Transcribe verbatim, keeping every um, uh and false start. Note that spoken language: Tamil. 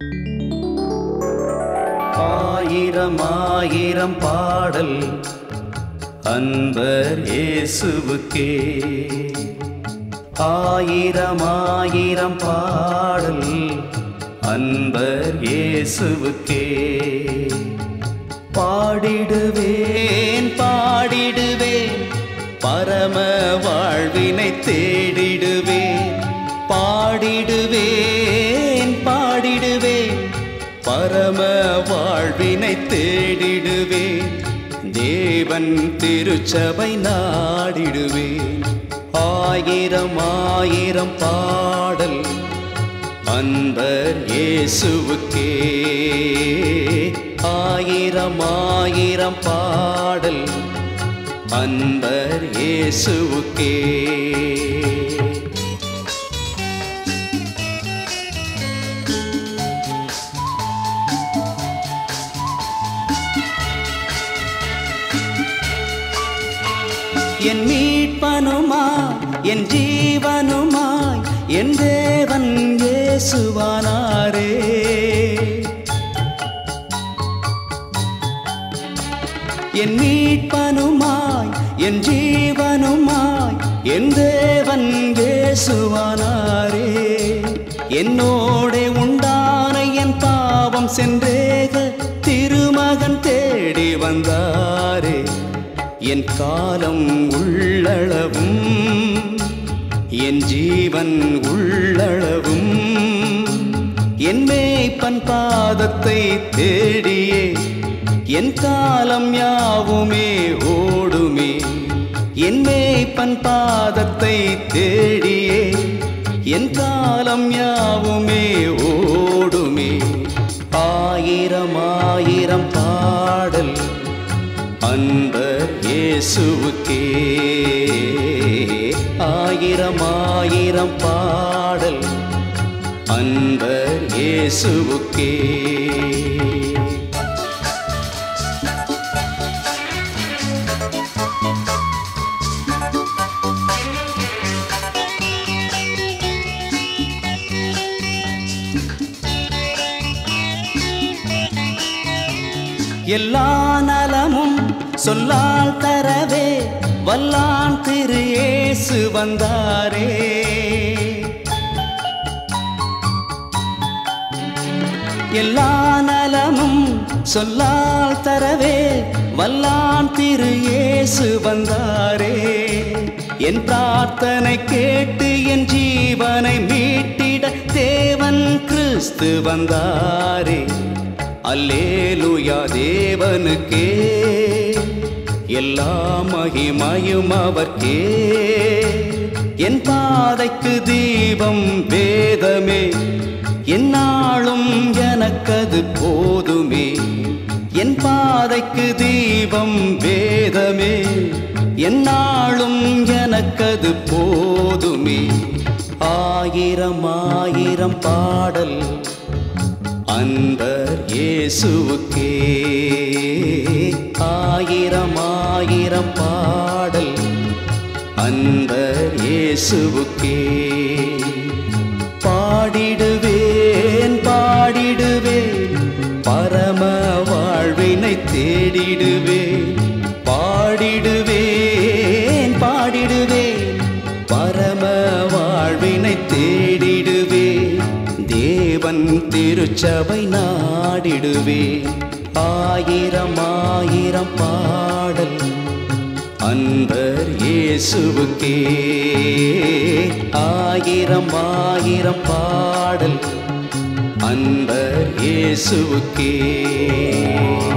ஆயிரம் ஆயிரம் பாடல் அன்பர் இயேசுவுக்கே. ஆயிரம் ஆயிரம் பாடல் அன்பர் இயேசுவுக்கே. பாடிடுவேன் பாடிடுவேன் பரம வாழ்வினை தேடிடுவேன். பாடிடுவேன் பாடிடுவேன் பரம வாழ்வினை தேடிடுவேன். தேவன் திருச்சபை நாடிடுவேன். ஆயிரம் ஆயிரம் பாடல் அன்பர் இயேசுவுக்கே. ஆயிரம் ஆயிரம் பாடல் அன்பர் இயேசுவுக்கே. என் மீட்பனுமாய் என் ஜீவனுமாய் என் தேவன் இயேசுவானாரே. என் மீட்பனுமாய் என் ஜீவனுமாய் என் தேவன் இயேசுவானாரே. என்னோடே உண்டான என் பாவம் சென்றேக திருமகன் தேடி வந்தாரே. என் காலம் உள்ளளவும் என் ஜீவன் உள்ளளவும் என் மேய்ப்பன் பாதத்தை தேடியே என் காலம் யாவுமே ஓடுமே. என் மேய்ப்பன் பாதத்தை தேடியே என் காலம் யாவுமே ஓடுமே. ஆயிரம் ஆயிரம் பாடல் அன்பர் இயேசுவுக்கே. ஆயிரம் ஆயிரம் பாடல் அன்பர் இயேசுவுக்கே. எல்லா நலமும் சொல்லால் தரவே வல்லான் திரு இயேசு வந்தாரே. எல்லா நலமும் சொல்லால் தரவே வல்லான் திரு இயேசு வந்தாரே. என் பிரார்த்தனை கேட்டு என் ஜீவனை மீட்டிட தேவன் கிறிஸ்து வந்தாரே. அல்லேலூயா தேவனுக்கே எல்லா மகிமையும் அவர்க்கே. என் பாதைக்கு தீபம் வேதமே என்னாலும் எனக்கது போதுமே. என் பாதைக்கு தீபம் வேதமே என்னாலும் எனக்கது போதுமே. ஆயிரம் ஆயிரம் பாடல் அன்பர் இயேசுவுக்கே. ஆயிரம் ஆயிரம் பாடல் அன்பர் இயேசுவுக்கே. பாடிடுவேன் பாடிடுவேன் பரம வாழ்வினை தேடிடுவேன். பாடிடுவேன் பாடிடுவேன் பரம வாழ்வினை தேடிடுவேன். தேவன் திருச்சபை நாடிடுவேன். ஆயிரம் ஆயிரம் பாடல் அன்பர் இயேசுவுக்கே. ஆயிரம் ஆயிரம் பாடல் அன்பர் இயேசுவுக்கே.